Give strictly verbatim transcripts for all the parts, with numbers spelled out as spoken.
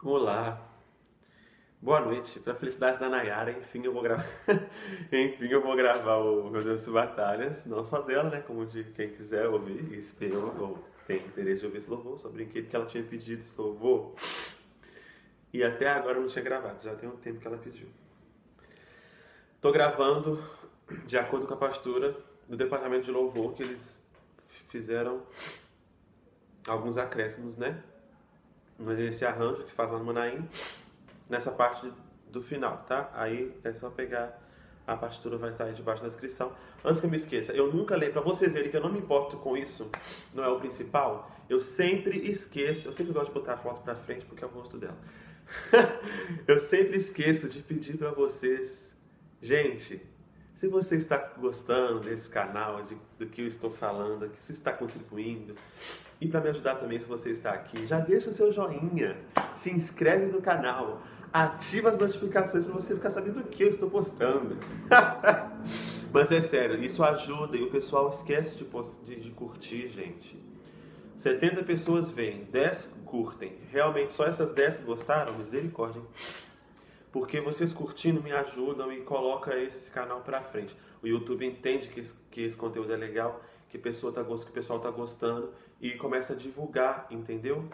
Olá, boa noite. Para felicidade da Nayara, enfim eu vou gravar, enfim eu vou gravar o Meu Deus de Batalhas, não só dela, né, como de quem quiser ouvir e esperou ou tem interesse de ouvir esse louvor, só brinquei porque ela tinha pedido esse louvor e até agora eu não tinha gravado, já tem um tempo que ela pediu. Tô gravando de acordo com a pastora do departamento de louvor, que eles fizeram alguns acréscimos, né? Nesse arranjo que faz lá no Manaim, nessa parte do final, tá? Aí é só pegar, a partitura vai estar aí debaixo da descrição. Antes que eu me esqueça, eu nunca leio, pra vocês verem que eu não me importo com isso, não é o principal, eu sempre esqueço, eu sempre gosto de botar a foto pra frente porque é o gosto dela. Eu sempre esqueço de pedir pra vocês, gente, se você está gostando desse canal, de, do que eu estou falando, que você está contribuindo, e para me ajudar também, se você está aqui, já deixa o seu joinha, se inscreve no canal, ativa as notificações para você ficar sabendo do que eu estou postando. Mas é sério, isso ajuda e o pessoal esquece de, de, de curtir, gente. setenta pessoas veem, dez curtem. Realmente só essas dez que gostaram? Misericórdia, hein? Porque vocês curtindo me ajudam e colocam esse canal pra frente. O YouTube entende que esse, que esse conteúdo é legal, que, a pessoa tá, que o pessoal tá gostando e começa a divulgar, entendeu?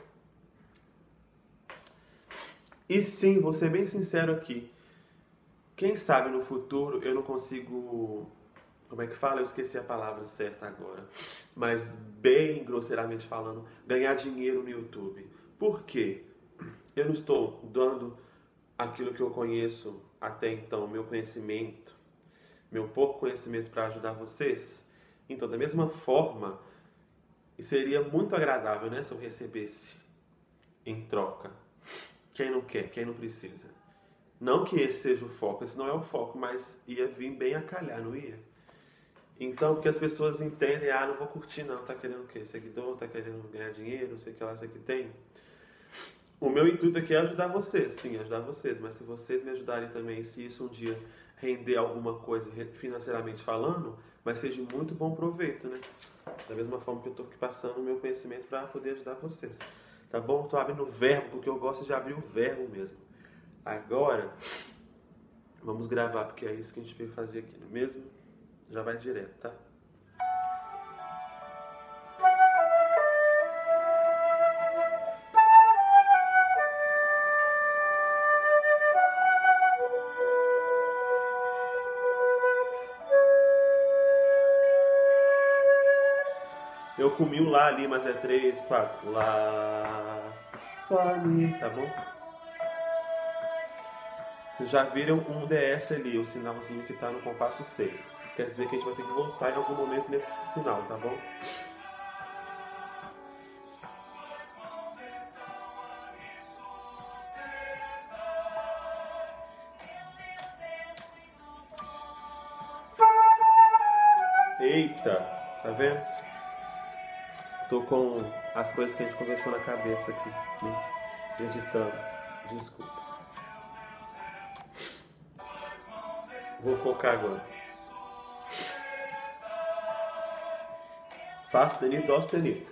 E sim, vou ser bem sincero aqui. Quem sabe no futuro eu não consigo... Como é que fala? Eu esqueci a palavra certa agora. Mas bem grosseiramente falando, ganhar dinheiro no YouTube. Por quê? Eu não estou dando aquilo que eu conheço até então, meu conhecimento, meu pouco conhecimento para ajudar vocês. Então, da mesma forma, seria muito agradável, né, se eu recebesse em troca. Quem não quer, quem não precisa. Não que esse seja o foco, esse não é o foco, mas ia vir bem a calhar, não ia? Então, porque as pessoas entendem, ah, não vou curtir não, tá querendo o quê? Seguidor, tá querendo ganhar dinheiro, não sei o que lá, sei o que tem. O meu intuito aqui é ajudar vocês, sim, ajudar vocês, mas se vocês me ajudarem também, se isso um dia render alguma coisa financeiramente falando, vai ser de muito bom proveito, né? Da mesma forma que eu estou aqui passando o meu conhecimento para poder ajudar vocês, tá bom? Estou abrindo o verbo, porque eu gosto de abrir o verbo mesmo. Agora, vamos gravar, porque é isso que a gente veio fazer aqui, não é mesmo? Já vai direto, tá? Eu comi um lá ali, mas é três, quatro. Lá, Fá, Mi, tá bom? Vocês já viram um D S ali, o sinalzinho que tá no compasso seis. Quer dizer que a gente vai ter que voltar em algum momento nesse sinal, tá bom? Eita, tá vendo? Tô com as coisas que a gente conversou na cabeça aqui, né? Editando. Desculpa. Vou focar agora. Fá sustenido, dó sustenido.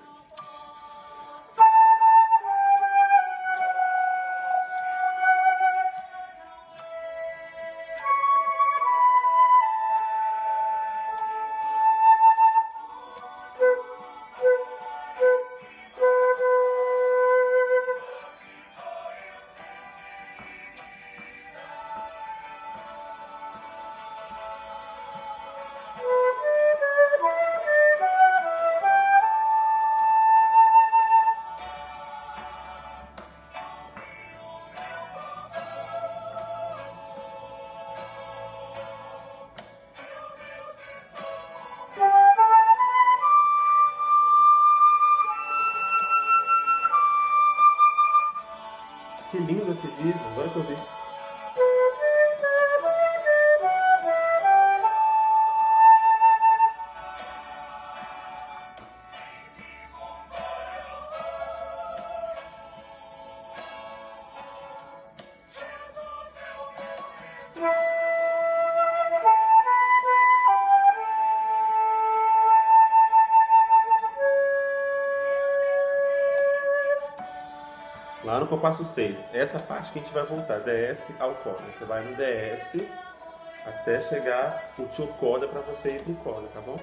Que lindo esse vídeo, agora que eu vi. Lá no compasso seis, essa parte que a gente vai voltar, D S ao corda. Você vai no D S até chegar o tio corda para você ir pro corda, tá bom?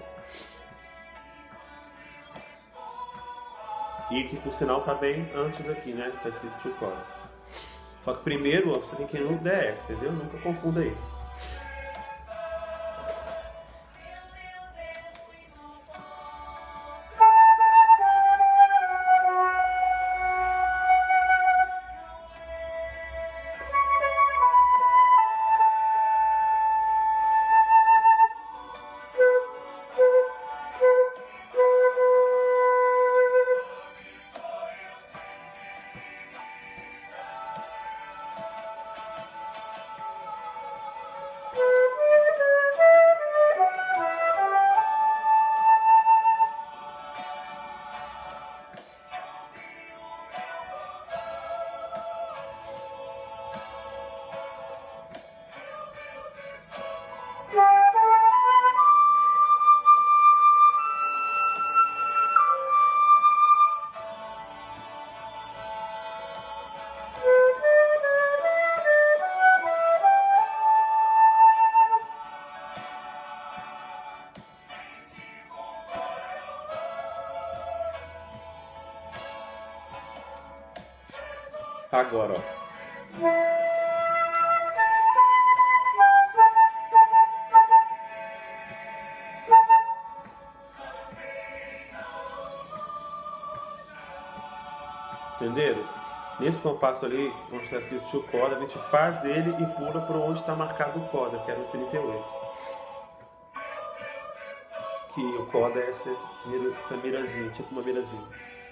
E que por sinal tá bem antes aqui, né? Tá escrito tio corda. Só que primeiro você tem que ir no D S, entendeu? Nunca confunda isso. Agora, ó. Entenderam? Nesse compasso ali, onde está escrito tio corda, a gente faz ele e pula para onde está marcado o corda, que era o trinta e oito. Que o corda é essa, essa mirazinha, tipo uma mirazinha.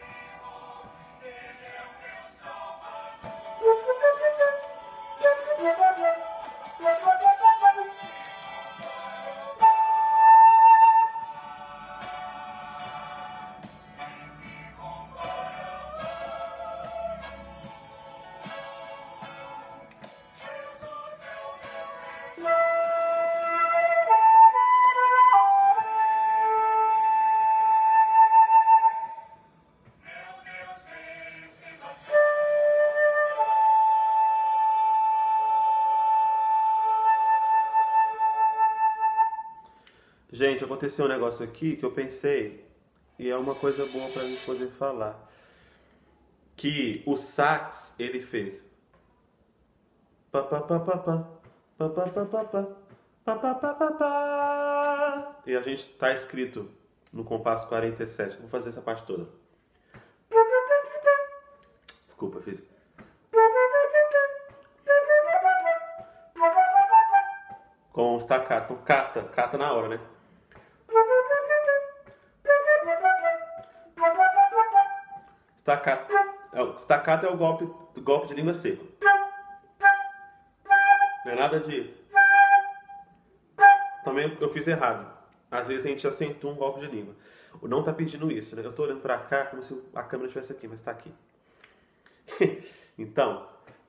Gente, aconteceu um negócio aqui que eu pensei, e é uma coisa boa pra gente poder falar, que o sax, ele fez pá, pá, pá, pá, pá, pá, pá, pá, pá, pá, pá, pá, pá, pá, pá. E a gente tá escrito no compasso quarenta e sete. Vou fazer essa parte toda. Desculpa, fiz. Com staccato, cata, cata na hora, né? Staccato. Staccato é o golpe, o golpe de língua seca. Não é nada de... Também eu fiz errado. Às vezes a gente acentua um golpe de língua. O não tá pedindo isso, né? Eu tô olhando pra cá como se a câmera estivesse aqui, mas tá aqui. Então...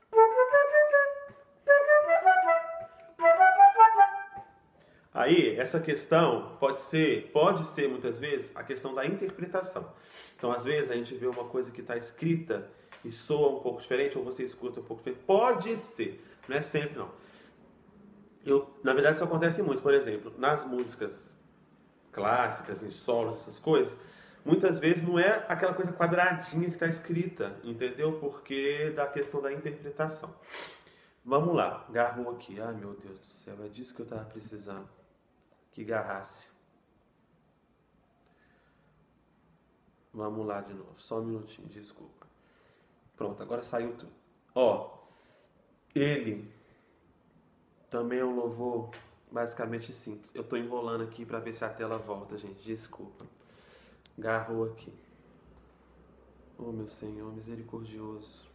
Aí, essa questão pode ser, pode ser muitas vezes a questão da interpretação. Então, às vezes, a gente vê uma coisa que está escrita e soa um pouco diferente, ou você escuta um pouco diferente. Pode ser, não é sempre não. Eu, na verdade, isso acontece muito. Por exemplo, nas músicas clássicas, em solos, essas coisas, muitas vezes não é aquela coisa quadradinha que está escrita, entendeu? Porque da questão da interpretação. Vamos lá, garrou aqui. Ai, meu Deus do céu, é disso que eu estava precisando. Que garrasse. Vamos lá de novo. Só um minutinho, desculpa. Pronto, agora saiu tudo. Ó, ele também é um louvor basicamente simples. Eu tô enrolando aqui para ver se a tela volta, gente. Desculpa. Garrou aqui. Oh, meu Senhor, misericordioso.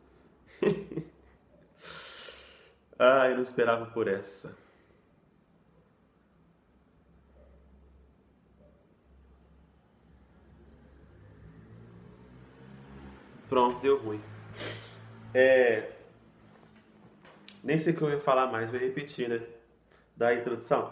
Ah, eu não esperava por essa. Pronto, deu ruim. É... Nem sei o que eu ia falar mais, vou repetir, né? Da introdução.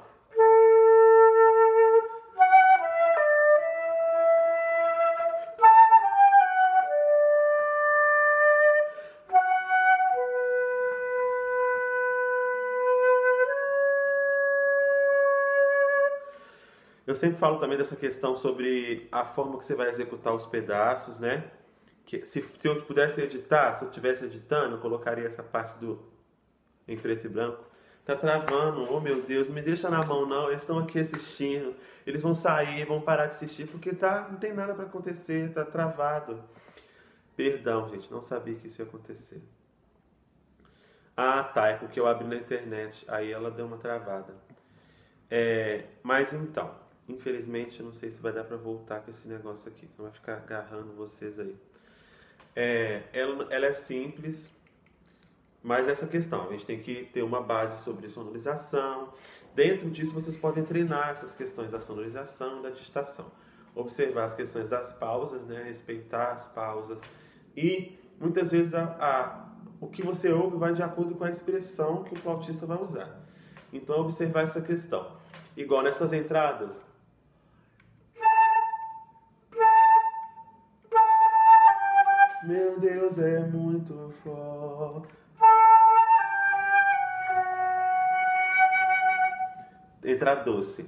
Eu sempre falo também dessa questão sobre a forma que você vai executar os pedaços, né? Que, se, se eu pudesse editar, se eu estivesse editando, eu colocaria essa parte do em preto e branco. Tá travando, oh meu Deus, não me deixa na mão não, eles estão aqui assistindo, eles vão sair, vão parar de assistir, porque tá, não tem nada para acontecer, tá travado. Perdão, gente, não sabia que isso ia acontecer. Ah, tá, é porque eu abri na internet, aí ela deu uma travada. É, mas então, infelizmente, eu não sei se vai dar para voltar com esse negócio aqui, senão vai ficar agarrando vocês aí. É, ela, ela é simples, mas essa questão, a gente tem que ter uma base sobre sonorização. Dentro disso, vocês podem treinar essas questões da sonorização e da digitação. Observar as questões das pausas, né? Respeitar as pausas. E, muitas vezes, a, a, o que você ouve vai de acordo com a expressão que o flautista vai usar. Então, observar essa questão. Igual nessas entradas. Meu Deus, é muito forte. Entrar doce.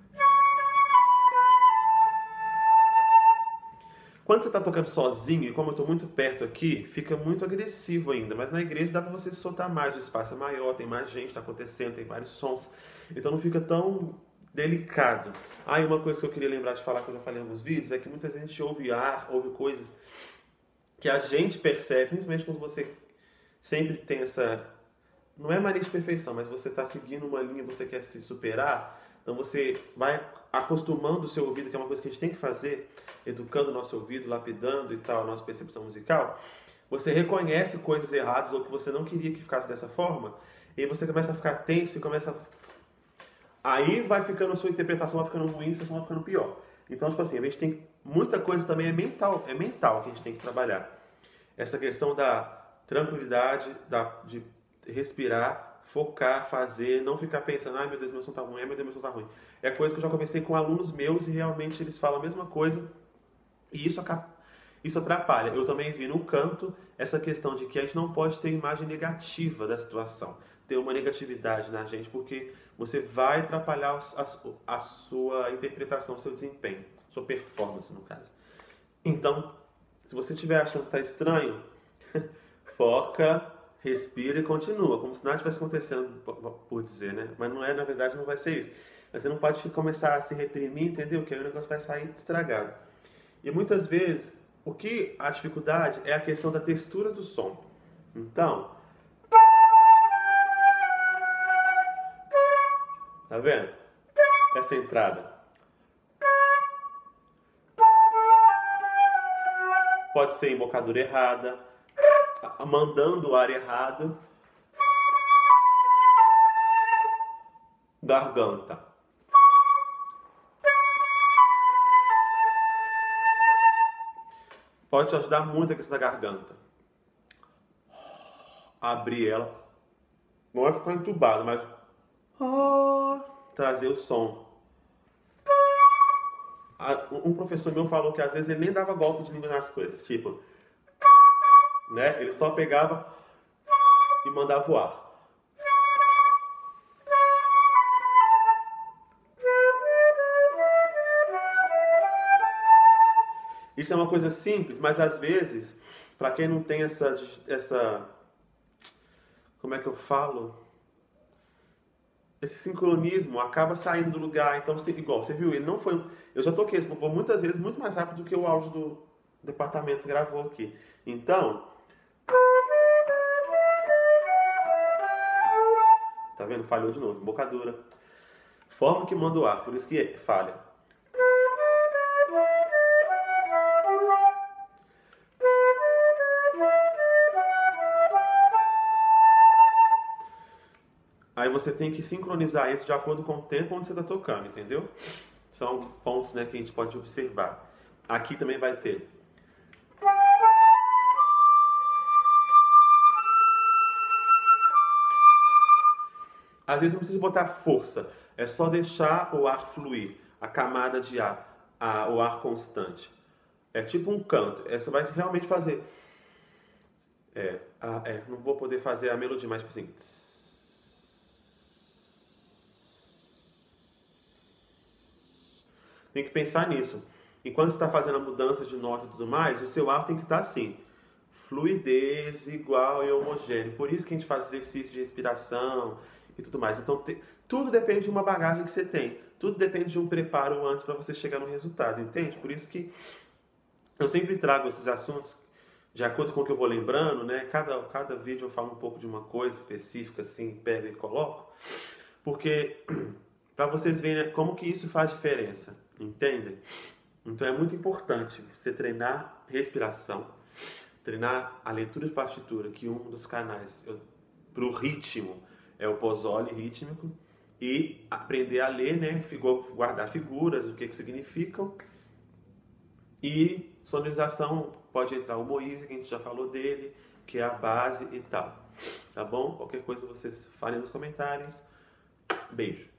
Quando você está tocando sozinho, e como eu estou muito perto aqui, fica muito agressivo ainda. Mas na igreja dá para você soltar mais, o espaço é maior, tem mais gente, está acontecendo, tem vários sons. Então não fica tão delicado. Ah, e uma coisa que eu queria lembrar de falar, que eu já falei em alguns vídeos, é que muitas vezes a gente ouve ar, ouve coisas que a gente percebe, principalmente quando você sempre tem essa... Não é mania de perfeição, mas você está seguindo uma linha, você quer se superar, então você vai acostumando o seu ouvido, que é uma coisa que a gente tem que fazer, educando o nosso ouvido, lapidando e tal, a nossa percepção musical. Você reconhece coisas erradas ou que você não queria que ficasse dessa forma, e aí você começa a ficar tenso e começa a... Aí vai ficando a sua interpretação, vai ficando ruim, seu som vai ficando pior. Então, tipo assim, a gente tem... Muita coisa também é mental, é mental que a gente tem que trabalhar. Essa questão da tranquilidade, da, de respirar, focar, fazer, não ficar pensando, ai meu Deus, meu som tá ruim, ai meu Deus, meu som tá ruim. É coisa que eu já conversei com alunos meus e realmente eles falam a mesma coisa e isso, isso atrapalha. Eu também vi no canto essa questão de que a gente não pode ter imagem negativa da situação, ter uma negatividade na gente, porque você vai atrapalhar a, a sua interpretação, o seu desempenho, sua performance no caso. Então, se você estiver achando que tá estranho, foca, respira e continua, como se nada estivesse acontecendo, por dizer, né? Mas não é, na verdade, não vai ser isso. Mas você não pode começar a se reprimir, entendeu? Que aí o negócio vai sair estragado. E muitas vezes, o que a dificuldade é a questão da textura do som. Então, tá vendo? Essa entrada. Pode ser embocadura errada, mandando o ar errado. Garganta. Pode te ajudar muito a questão da garganta. Abrir ela. Não vai ficar entubado, mas... trazer o som. Um professor meu falou que às vezes ele nem dava golpe de língua nas coisas. Tipo... né? Ele só pegava e mandava o ar. Isso é uma coisa simples, mas às vezes, para quem não tem essa, essa, como é que eu falo? Esse sincronismo acaba saindo do lugar. Então, você tem, igual, você viu, ele não foi... Eu já toquei esse compor muitas vezes, muito mais rápido do que o áudio do departamento gravou aqui. Então... tá vendo? Falhou de novo. Embocadura. Forma que manda o ar, por isso que falha. Aí você tem que sincronizar isso de acordo com o tempo onde você está tocando, entendeu? São pontos, né, que a gente pode observar. Aqui também vai ter. Às vezes não precisa botar força, é só deixar o ar fluir, a camada de ar, a, o ar constante. É tipo um canto, é, você vai realmente fazer. É, a, é, não vou poder fazer a melodia, mas tipo assim. tem que pensar nisso. E quando você está fazendo a mudança de nota e tudo mais, o seu ar tem que estar assim, fluidez, igual e homogêneo. Por isso que a gente faz exercício de respiração e tudo mais. Então, te, tudo depende de uma bagagem que você tem. Tudo depende de um preparo antes para você chegar no resultado, entende? Por isso que eu sempre trago esses assuntos de acordo com o que eu vou lembrando, né? Cada, cada vídeo eu falo um pouco de uma coisa específica, assim, pego e coloco. Porque, para vocês verem como que isso faz diferença, entendem? Então é muito importante você treinar respiração, treinar a leitura de partitura, que um dos canais para o ritmo é o Pozzoli rítmico, e aprender a ler, né, guardar figuras, o que, que significam. E sonorização pode entrar o Moise, que a gente já falou dele, que é a base e tal. Tá bom? Qualquer coisa vocês falem nos comentários. Beijo.